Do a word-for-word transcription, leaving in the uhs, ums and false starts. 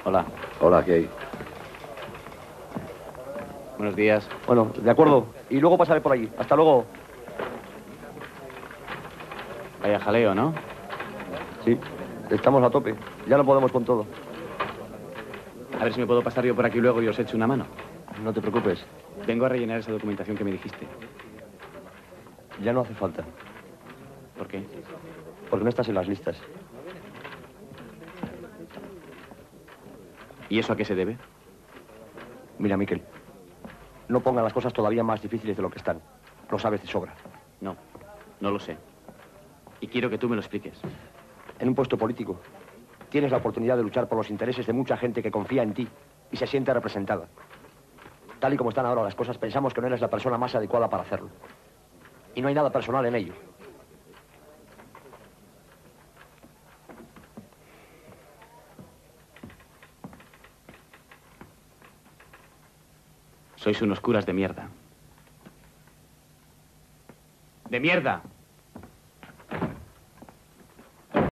Hola. Hola, ¿qué hay? Buenos días. Bueno, de acuerdo. Y luego pasaré por allí. Hasta luego. Vaya jaleo, ¿no? Sí, estamos a tope. Ya no podemos con todo. A ver si me puedo pasar yo por aquí luego y os echo una mano. No te preocupes. Vengo a rellenar esa documentación que me dijiste. Ya no hace falta. ¿Por qué? Porque no estás en las listas. ¿Y eso a qué se debe? Mira, Miquel, no pongan las cosas todavía más difíciles de lo que están. Lo sabes de sobra. No, no lo sé. Y quiero que tú me lo expliques. En un puesto político, tienes la oportunidad de luchar por los intereses de mucha gente que confía en ti y se siente representada. Tal y como están ahora las cosas, pensamos que no eres la persona más adecuada para hacerlo. Y no hay nada personal en ello. Sois unos curas de mierda. ¡De mierda!